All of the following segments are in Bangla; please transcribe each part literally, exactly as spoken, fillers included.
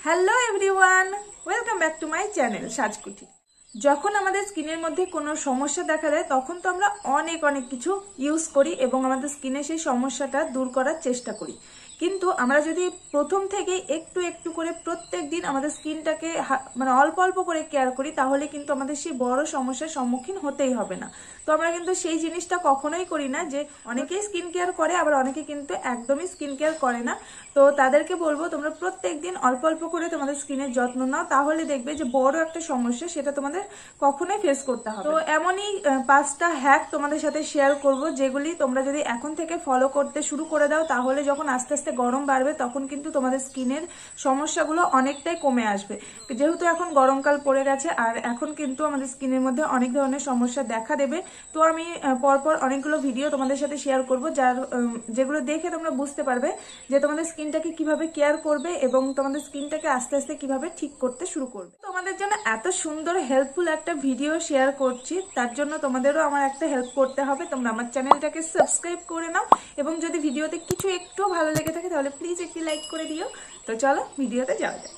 Hello everyone, welcome back to my channel Sajkuti. যখন আমাদের স্কিনের মধ্যে কোনো সমস্যা দেখা দেয় তখন তো আমরা অনেক অনেক কিছু ইউজ করি এবং আমাদের স্কিনে সেই সমস্যাটা দূর করার চেষ্টা করি। কিন্তু আমরা যদি প্রথম থেকেই একটু একটু করে প্রত্যেক দিন আমাদের স্কিনটাকে মানে অল্প অল্প করে কেয়ার করি তাহলে কিন্তু আমাদের সেই বড় সমস্যার সম্মুখীন হতেই হবে না। তো আমরা কিন্তু সেই জিনিসটা কখনোই করি না, যে অনেকেই স্কিন কেয়ার করে আবার অনেকে কিন্তু একদমই স্কিন কেয়ার করে না। তো তাদেরকে বলবো তোমরা প্রত্যেক দিন অল্প অল্প করে তোমাদের স্কিনের যত্ন নাও, তাহলে দেখবে যে বড় একটা সমস্যা সেটা তোমাদের কখনোই ফেস করতে হবে। তো এমনই পাঁচটা হ্যাক তোমাদের সাথে শেয়ার করব, যেগুলি তোমরা যদি এখন থেকে ফলো করতে শুরু করে দাও তাহলে যখন আস্তে আস্তে গরম বাড়বে তখন কিন্তু তোমাদের স্কিনের সমস্যাগুলো অনেকটাই কমে আসবে। যেহেতু এখন গরমকাল পড়ে গেছে আর এখন কিন্তু আমাদের স্কিনের মধ্যে অনেক ধরনের সমস্যা দেখা দেবে। তো আমি পরপর অনেকগুলো ভিডিও তোমাদের সাথে শেয়ার করব, যার যেগুলো দেখে তোমরা বুঝতে পারবে যে তোমাদের স্কিনটাকে কিভাবে কেয়ার করবে এবং তোমাদের স্কিনটাকে আস্তে আস্তে কিভাবে ঠিক করতে শুরু করবে। তোমাদের জন্য এত সুন্দর হেল্পফুল একটা ভিডিও শেয়ার করছি, তার জন্য তোমাদেরও আমার একটা হেল্প করতে হবে। তোমরা আমার চ্যানেলটাকে সাবস্ক্রাইব করে নাও এবং যদি ভিডিওতে কিছু একটু ভালো লেগে থাকে তাহলে প্লিজ একটি লাইক করে দিও। তো চলো ভিডিওতে যাওয়া যাক।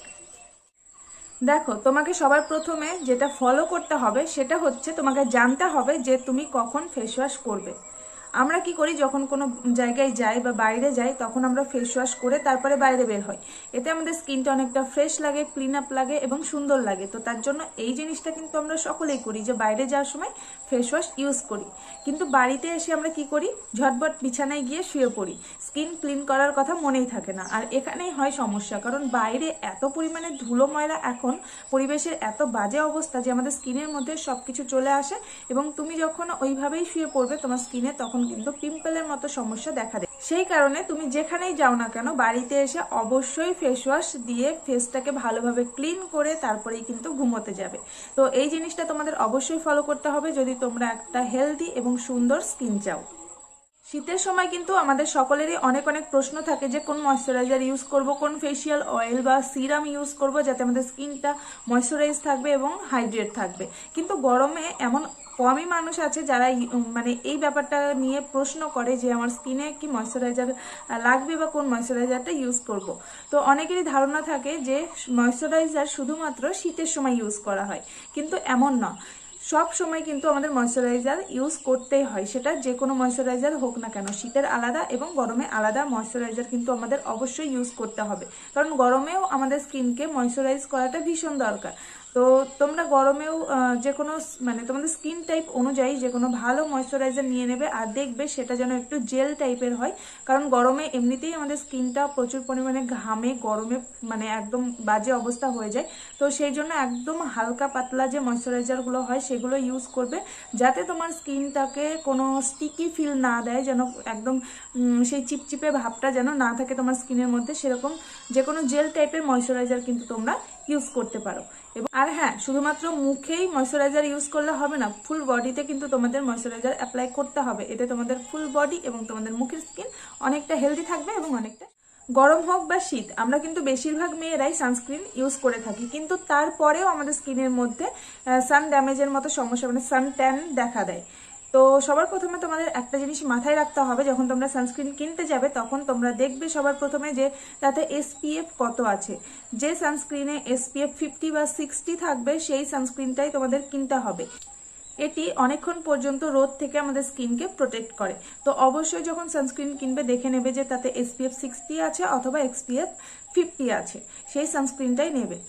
দেখো, তোমাকে সবার প্রথমে যেটা ফলো করতে হবে সেটা হচ্ছে তোমাকে জানতে হবে যে তুমি কখন ফেস ওয়াশ করবে। আমরা কি করি, যখন কোনো জায়গায় যাই বা বাইরে যাই তখন আমরা ফেস ওয়াশ করে তারপরে বাইরে বের হই। এতে আমাদের স্কিনটা অনেকটা ফ্রেশ লাগে, ক্লিন আপ লাগে এবং সুন্দর লাগে। তো তার জন্য এই জিনিসটা কিন্তু আমরা সকলেই করি যে বাইরে যাওয়ার সময় ফেস ওয়াশ ইউজ করি। কিন্তু বাড়িতে এসে আমরা কি করি, ঝটপট বিছানায় গিয়ে শুয়ে পড়ি, স্কিন ক্লিন করার কথা মনেই থাকে না। আর এখানেই হয় সমস্যা, কারণ বাইরে এত পরিমাণে ধুলো ময়লা, এখন পরিবেশের এত বাজে অবস্থা যে আমাদের স্কিনের মধ্যে সবকিছু চলে আসে এবং তুমি যখন ওইভাবেই শুয়ে পড়বে তোমার স্কিনে তখন কিন্তু পিম্পলের মতো সমস্যা দেখা দেয়। সেই কারণে তুমি যেখানেই যাও না কেন বাড়িতে এসে অবশ্যই ফেস ওয়াশ দিয়ে ফেসটাকে ভালোভাবে ক্লিন করে তারপরেই কিন্তু ঘুমোতে যাবে। তো এই জিনিসটা তোমাদের অবশ্যই ফলো করতে হবে যদি তোমরা একটা হেলদি এবং সুন্দর স্কিন চাও। শীতের সময় কিন্তু আমাদের সকলেরই অনেক অনেক প্রশ্ন থাকে যে কোন ময়শ্চারাইজার ইউজ করব, কোন ফেসিয়াল অয়েল বা সিরাম ইউজ করব যাতে আমাদের স্কিনটা ময়শ্চারাইজ থাকবে এবং হাইড্রেট থাকবে। কিন্তু গরমে এমন কমই মানুষ আছে যারা মানে এই ব্যাপারটা নিয়ে প্রশ্ন করে যে আমার স্কিনে কি ময়শ্চারাইজার লাগবে বা কোন ময়শ্চারাইজারটা ইউজ করব। তো অনেকেরই ধারণা থাকে যে ময়শ্চারাইজার শুধুমাত্র শীতের সময় ইউজ করা হয়, কিন্তু এমন না। সব সময় কিন্তু আমাদের ময়শ্চারাইজার ইউজ করতেই হয়, সেটা যে কোনো ময়শ্চারাইজার হোক না কেন। শীতের আলাদা এবং গরমে আলাদা ময়শ্চারাইজার কিন্তু আমাদের অবশ্যই ইউজ করতে হবে, কারণ গরমেও আমাদের স্কিনকে ময়শ্চারাইজ করাটা ভীষণ দরকার। তো তোমরা গরমেও যে কোনো মানে তোমাদের স্কিন টাইপ অনুযায়ী যে কোনো ভালো ময়শ্চারাইজার নিয়ে নেবে আর দেখবে সেটা যেন একটু জেল টাইপের হয়, কারণ গরমে এমনিতেই আমাদের স্কিনটা প্রচুর পরিমাণে ঘামে, গরমে মানে একদম বাজে অবস্থা হয়ে যায়। তো সেই জন্য একদম হালকা পাতলা যে ময়শ্চারাইজারগুলো হয় সেগুলো ইউজ করবে, যাতে তোমার স্কিনটাকে কোনো স্টিকি ফিল না দেয়, যেন একদম সেই চিপচিপে ভাবটা যেন না থাকে তোমার স্কিনের মধ্যে। সেরকম যে কোনো জেল টাইপের ময়শ্চারাইজার কিন্তু তোমরা ইউজ করতে পারো। এবং আর হ্যাঁ, শুধুমাত্র মুখেই ময়শ্চারাইজার ইউজ করলে হবে না, ফুল বডিতে কিন্তু তোমাদের ময়শ্চারাইজার অ্যাপ্লাই করতে হবে। এতে তোমাদের ফুল বডি এবং তোমাদের মুখের স্কিন অনেকটা হেলদি থাকবে এবং অনেকটা। গরম হোক বা শীত, আমরা কিন্তু বেশিরভাগ মেয়েরাই সানস্ক্রিন ইউজ করে থাকি, কিন্তু তারপরেও আমাদের স্কিনের মধ্যে সান ড্যামেজের মতো সমস্যা মানে সান ট্যান দেখা দেয়। তো সবার প্রথমে তোমাদের একটা জিনিস মাথায় রাখতে হবে, যখন তোমরা সানস্ক্রিন কিনতে যাবে তখন তোমরা দেখবে সবার প্রথমে যে তাতে এসপিএফ কত আছে। যে সানস্ক্রিনে এসপিএফ ফিফটি বা সিক্সটি থাকবে সেই সানস্ক্রিনটাই তোমাদের কিনতে হবে। এটি অনেকক্ষণ পর্যন্ত রোদ থেকে আমাদের স্কিনকে প্রোটেক্ট করে। তো অবশ্যই যখন সানস্ক্রিন কিনবে দেখে নেবে যে তাতে এসপিএফ সিক্সটি আছে অথবা এসপিএফ ফিফটি আছে, সেই সানস্ক্রিনটাই নেবে।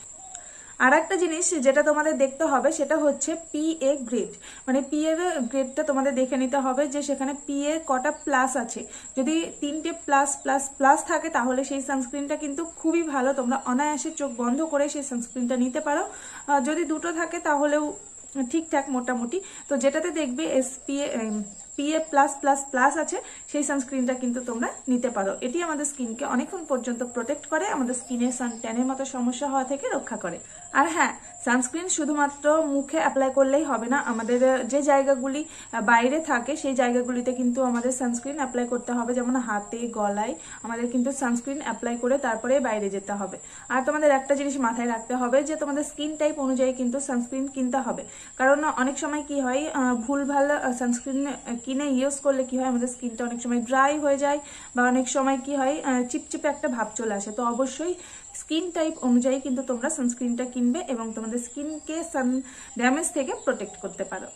আর একটা জিনিস যেটা তোমাদের দেখতে হবে সেটা হচ্ছে পিএ গ্রেড, মানে পিএ গ্রেডটা তোমাদের দেখে নিতে হবে যে সেখানে পিএ কটা প্লাস আছে। যদি তিনটে প্লাস প্লাস প্লাস থাকে তাহলে সেই সানস্ক্রিনটা কিন্তু খুবই ভালো, তোমরা অনায়াসে চোখ বন্ধ করে সেই সানস্ক্রিনটা নিতে পারো। যদি দুটো থাকে তাহলেও ঠিকঠাক মোটামুটি। তো যেটাতে দেখবে এসপিএ পিএ প্লাস প্লাস প্লাস আছে সেই সানস্ক্রিনটা কিন্তু তোমরা নিতে পারো। এটি আমাদের স্কিনকে অনেকক্ষণ পর্যন্ত প্রোটেক্ট করে, আমাদের স্কিনে সান ট্যানের মতো সমস্যা হওয়া থেকে রক্ষা করে। আর হ্যাঁ, সানস্ক্রিন শুধুমাত্র মুখে অ্যাপ্লাই করলেই হবে না, আমাদের যে জায়গাগুলি বাইরে থাকে সেই জায়গাগুলিতে কিন্তু আমাদের সানস্ক্রিন অ্যাপ্লাই করতে হবে, যেমন হাতে, গলায় আমাদের কিন্তু সানস্ক্রিন অ্যাপ্লাই করে তারপরে বাইরে যেতে হবে। আর তোমাদের একটা জিনিস মাথায় রাখতে হবে যে তোমাদের স্কিন টাইপ অনুযায়ী কিন্তু সানস্ক্রিন কিনতে হবে, কারণ অনেক সময় কি হয় ভুলভাল সানস্ক্রিন স্কিনে ইউজ করলে কি হয়, আমাদের স্কিনটা অনেক সময় ড্রাই হয়ে যায় বা অনেক সময় কি হয় চিপচিপে একটা ভাব চলে আসে। তো অবশ্যই স্কিন টাইপ অনুযায়ী কিন্তু তোমরা সানস্ক্রিনটা কিনবে এবং তোমাদের স্কিনকে সান ড্যামেজ থেকে প্রোটেক্ট করতে পারো।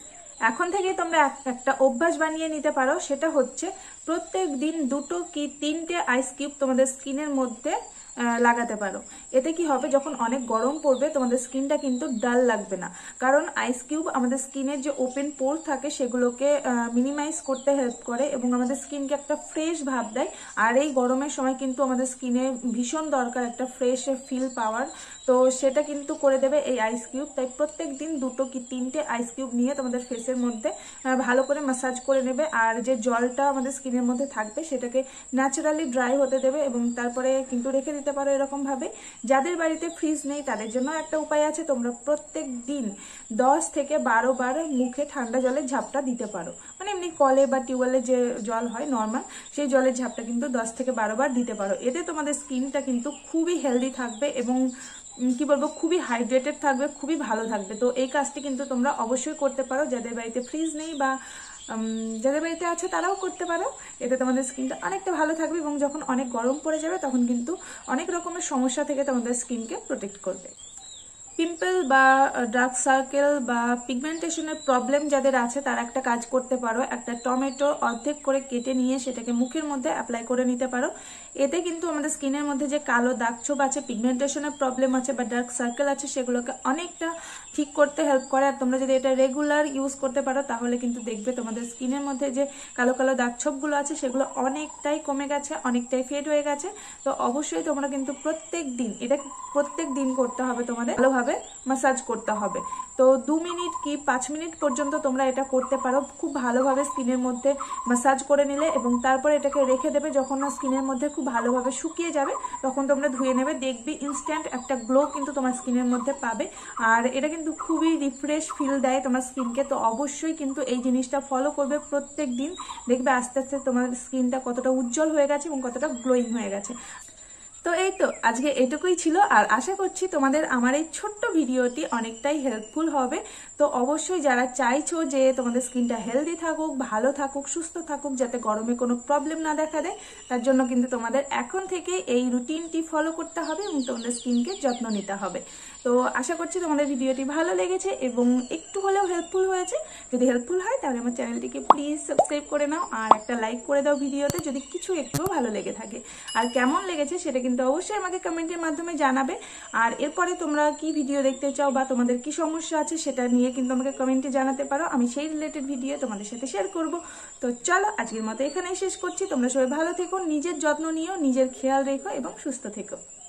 এখন থেকে তোমরা একটা অভ্যাস বানিয়ে নিতে পারো, সেটা হচ্ছে প্রত্যেক দিন দুটো কি তিনটে আইস কিউব তোমাদের স্কিনের মধ্যে লাগাতে পারো। এতে কি হবে, যখন অনেক গরম পড়বে তোমাদের স্কিনটা কিন্তু ডাল লাগবে না, কারণ আইস কিউব আমাদের স্কিনের যে ওপেন পোর থাকে সেগুলোকে মিনিমাইজ করতে হেল্প করে এবং আমাদের স্কিনকে একটা ফ্রেশ ভাব দেয়। আর এই গরমের সময় কিন্তু আমাদের স্কিনে ভীষণ দরকার একটা ফ্রেশ ফিল পাওয়ার, তো সেটা কিন্তু করে দেবে এই আইস কিউব। তাই প্রত্যেক দিন দুটো কি তিনটে আইস কিউব নিয়ে তোমাদের ফেসের মধ্যে ভালো করে ম্যাসাজ করে নেবে, আর যে জলটা আমাদের স্কিনের মধ্যে থাকবে সেটাকে ন্যাচারালি ড্রাই হতে দেবে এবং তারপরে কিন্তু রেখে দিতে পারো এরকম ভাবে। যাদের বাড়িতে ফ্রিজ নেই তাদের জন্য একটা উপায় আছে, তোমরা প্রত্যেক দিন দশ থেকে বারো বার মুখে ঠান্ডা জলের ঝাপটা দিতে পারো, মানে এমনি কলে বা টিউবওয়েলে যে জল হয় নর্মাল, সেই জলের ঝাপটা কিন্তু দশ থেকে বারো বার দিতে পারো। এতে তোমাদের স্কিনটা কিন্তু খুবই হেলদি থাকবে এবং কি বলবো খুবই হাইড্রেটেড থাকবে, খুবই ভালো থাকবে। তো এই কাজটি কিন্তু তোমরা অবশ্যই করতে পারো, যাদের বাড়িতে ফ্রিজ নেই বা যাদের বাড়িতে আছে তারাও করতে পারো। এতে তোমাদের স্কিনটা অনেকটা ভালো থাকবে এবং যখন অনেক গরম পড়ে যাবে তখন কিন্তু অনেক রকমের সমস্যা থেকে তোমাদের স্কিনকে প্রোটেক্ট করবে। পিম্পল বা ডার্ক সার্কেল বা পিগমেন্টেশনের প্রবলেম যাদের আছে তারা একটা কাজ করতে পারো, একটা টমেটো অর্ধেক করে কেটে নিয়ে সেটাকে মুখের মধ্যে অ্যাপ্লাই করে নিতে পারো। এতে কিন্তু আমাদের স্কিনের মধ্যে যে কালো দাগ ছোপ আছে, পিগমেন্টেশনের প্রবলেম আছে বা ডার্ক সার্কেল আছে, সেগুলোকে অনেকটা ঠিক করতে হেল্প করে। আর তোমরা যদি এটা রেগুলার ইউজ করতে পারো তাহলে কিন্তু দেখবে তোমাদের স্কিনের মধ্যে যে কালো কালো দাগ ছোপগুলো আছে সেগুলো অনেকটাই কমে গেছে, অনেকটাই ফেড হয়ে গেছে। তো অবশ্যই তোমরা কিন্তু প্রত্যেক দিন এটা প্রত্যেক দিন করতে হবে, তোমাদের ভালোভাবে ম্যাসাজ করতে হবে। তো দু মিনিট কি পাঁচ মিনিট পর্যন্ত তোমরা এটা করতে পারো, খুব ভালোভাবে স্কিনের মধ্যে ম্যাসাজ করে নিলে এবং তারপরে এটাকে রেখে দেবে। যখন না স্কিনের মধ্যে খুব ভালোভাবে শুকিয়ে যাবে তখন তোমরা ধুয়ে নেবে, দেখবি ইনস্ট্যান্ট একটা গ্লো কিন্তু তোমার স্কিনের মধ্যে পাবে। আর এটা কিন্তু খুবই রিফ্রেশ ফিল দেয় তোমার স্কিনকে। তো অবশ্যই কিন্তু এই জিনিসটা ফলো করবে প্রত্যেক দিন, দেখবে আস্তে আস্তে তোমার স্কিনটা কতটা উজ্জ্বল হয়ে গেছে এবং কতটা গ্লোয়িং হয়ে গেছে। তো এই তো আজকে এটুকুই ছিল, আর আশা করছি তোমাদের আমার এই ছোট্ট ভিডিওটি অনেকটাই হেল্পফুল হবে। তো অবশ্যই যারা চাইছো যে তোমাদের স্কিনটা হেলদি থাকুক, ভালো থাকুক, সুস্থ থাকুক, যাতে গরমে কোনো প্রবলেম না দেখা দেয়, তার জন্য কিন্তু তোমাদের এখন থেকে এই রুটিনটি ফলো করতে হবে এবং তোমাদের স্কিনকে যত্ন নিতে হবে। তো আশা করছি তোমাদের ভিডিওটি ভালো লেগেছে এবং একটু হলেও হেল্পফুল হয়েছে। যদি হেল্পফুল হয় তাহলে আমার চ্যানেলটিকে প্লিজ সাবস্ক্রাইব করে নাও আর একটা লাইক করে দাও ভিডিওতে যদি কিছু একটু ভালো লেগে থাকে। আর কেমন লেগেছে সেটা কিন্তু অবশ্যই আমাকে কমেন্টের মাধ্যমে জানাবে। আর এরপরে তোমরা কি ভিডিও দেখতে চাও বা তোমাদের কি সমস্যা আছে সেটা নিয়ে কিন্তু আমাকে কমেন্টে জানাতে পারো, আমি সেই রিলেটেড ভিডিও তোমাদের সাথে শেয়ার করব। তো চলো আজকের মতো এখানেই শেষ করছি। তোমরা সবাই ভালো থেকো, নিজের যত্ন নিও, নিজের খেয়াল রেখো এবং সুস্থ থেকো।